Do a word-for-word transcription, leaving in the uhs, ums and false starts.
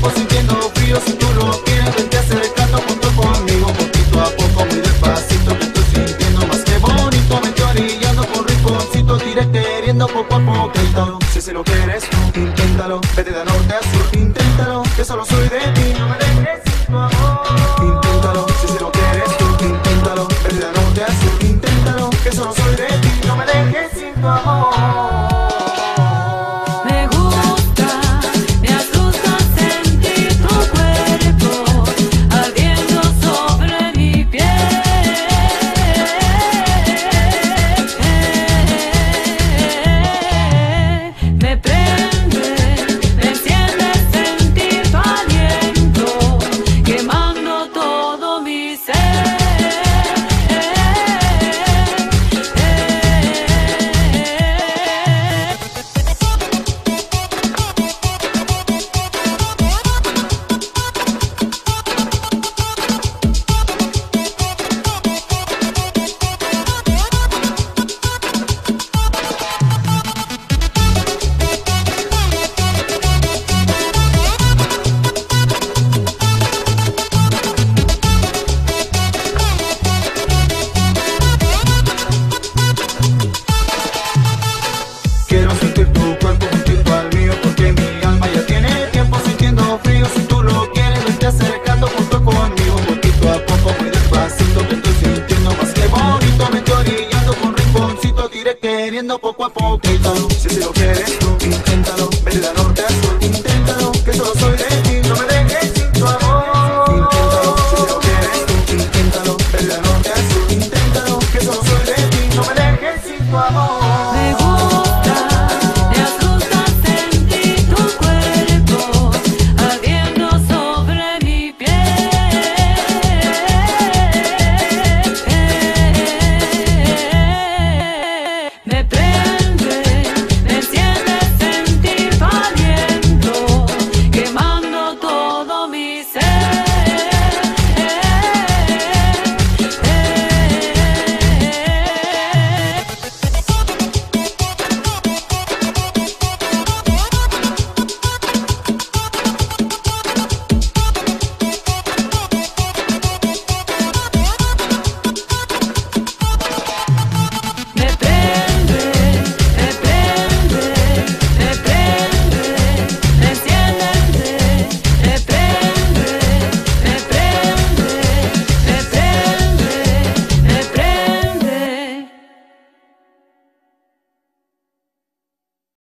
cuerpo sintiendo frío. Si tú lo quieres, vente acercando junto conmigo, poquito a poco, muy despacito. Que estoy sintiendo más que bonito. Me estoy orillando con rinconcito, diré queriendo poco a poquito. Si se lo quieres, inténtalo. Vete de norte a sur, inténtalo. Que solo soy de